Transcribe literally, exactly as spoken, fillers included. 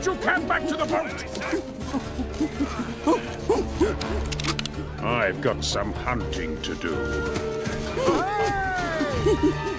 what you can back to the boat! I've got some hunting to do.